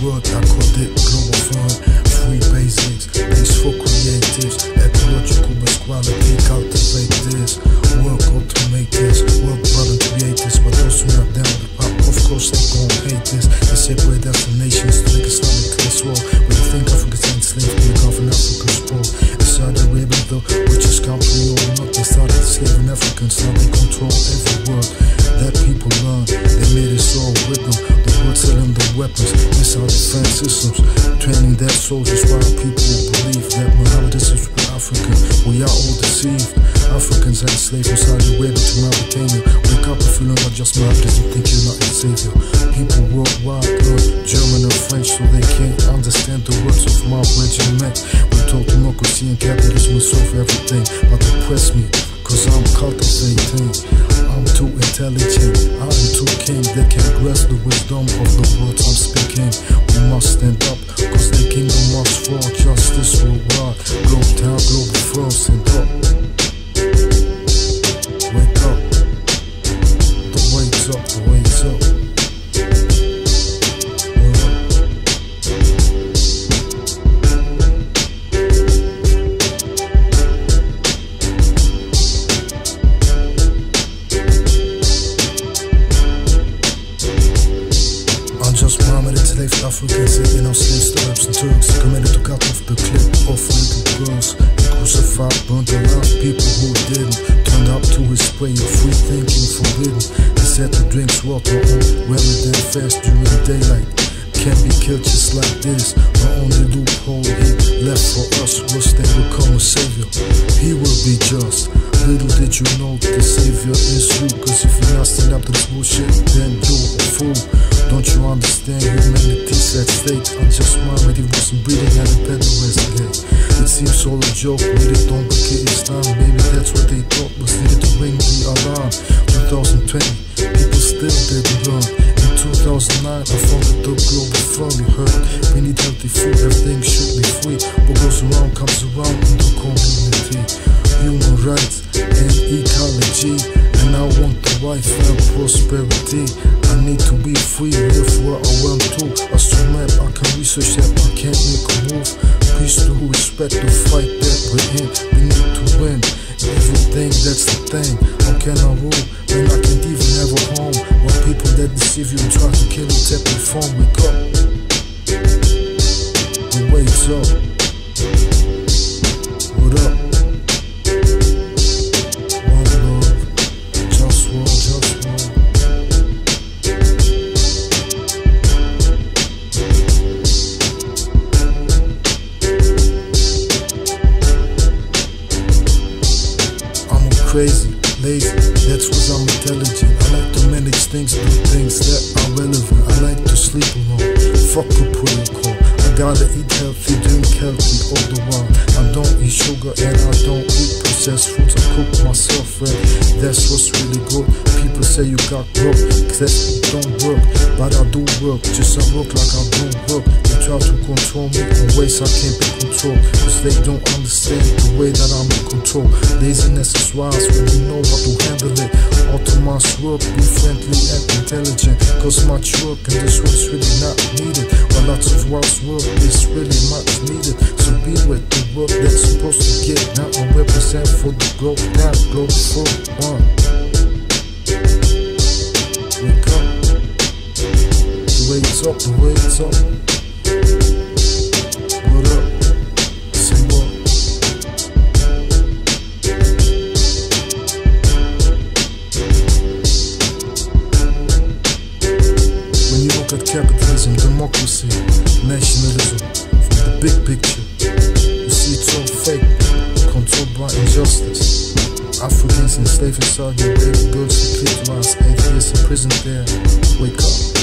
word, I called it Globalfirm. Free basics, base for creatives, ecological equality, cultivate this. Work automatizes, work voluntarizes, but those who not down with pop, of course they gon' hate this. They separate us from nations to make Islamic class war. When you think Africa's enslaved, they govern Africa's poor. Saudi Arabia though, which is country or not, they started enslaving Africans, now they control every word that people learn. They made us all with them, the words selling the weapons, missile defense systems, training their soldiers while people believe that Muhammadism is African. We are all deceived. Africans are enslaved from Saudi Arabia to Mauritania. Wake up if you learn not just Muhammadism, think you're not a savior. People worldwide learn German and French so they can't understand the words of my regiment. We're told democracy and capitalism will solve everything, but oppress me, cause I'm cultivating. I'm too intelligent, I am too king. They can't grasp the wisdom of the words I'm speaking. We must stand up, cause the kingdom must fall. Justice worldwide, globe town, global firm, stand up. Wake up, the wait's up, the wait's up. Enslaved Africans, they now slaves to Arabs and Turks, committed to cut off the clip of little girls. They crucified, burnt around people who didn't, turned up to his way of free thinking forbidden. They said to drink water on rather than fast during daylight. Can't be killed just like this. The only loophole he left for us was they will come a savior. He will be just. Little did you know the savior is you, cause if you're not stand up to this bullshit, then you're a fool. Don't you understand humanity's at stake? I'm just Muhammad, he wasn't breathing at a better investigate. It seems all a joke, really don't get his time. Maybe that's what they thought was needed to ring the alarm. 2020, people still didn't learn. In 2009, I founded the Globalfirm, you heard. We need healthy food, everything should be free. What goes around comes around in the community. Human rights and ecology, and I want the life and prosperity. I need to be free, live where I want to. As to map, I can research that, I can't make a move. Peace to respect the fight that we're in. We need to win everything, that's the thing. How can I rule when I can't even have a home? While people that deceive you and try to kill you take your phone. Wake up, the wait's up. What up? Crazy, lazy, that's cause I'm intelligent. I like to manage things, do things that are relevant. I like to sleep alone, fuck a protocol. I gotta eat healthy, drink healthy all the while. I don't eat sugar and I don't eat processed foods. I cook myself and that's what's really good. People say you got broke, cause that don't work. But I do work, just I work like I don't work. They try to control me in ways I can't be controlled, cause they don't understand the way that I'm in control. Laziness is wise when you know how to handle it. Automizes work, be friendly and intelligent, cause much work in this world is really not needed. But lots of wise work is really much needed. So be with the work that's supposed to get down and represent for the globe down, globe for one. Wake up, the wait's up, the wait's up. What up? Say what? When you look at capitalism, democracy, nationalism, from the big picture, you see it's all fake, controlled by injustice. Africans enslaved in Saudi Arabia, girls declitorize, atheists imprisoned there. Wake up.